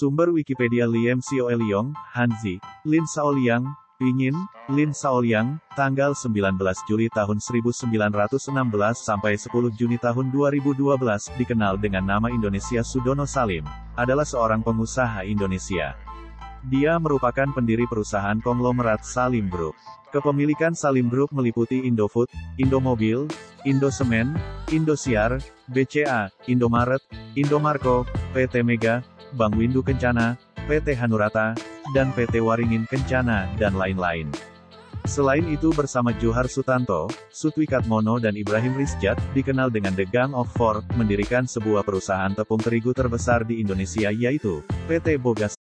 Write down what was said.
Sumber Wikipedia Liem Sioe-Liong, Hanzi, Lin Shaoliang, Pinyin, Lin Shaoliang, tanggal 19 Juli tahun 1916 sampai 10 Juni tahun 2012, dikenal dengan nama Indonesia Sudono Salim, adalah seorang pengusaha Indonesia. Dia merupakan pendiri perusahaan konglomerat Salim Group. Kepemilikan Salim Group meliputi Indofood, Indomobil, Indosemen, Indosiar, BCA, Indomaret, Indomarko, PT Mega, Bank Windu Kencana, PT Hanurata, dan PT Waringin Kencana, dan lain-lain. Selain itu bersama Johar Sutanto, Sutwikatmono dan Ibrahim Rizjat, dikenal dengan The Gang of Four, mendirikan sebuah perusahaan tepung terigu terbesar di Indonesia yaitu PT Bogas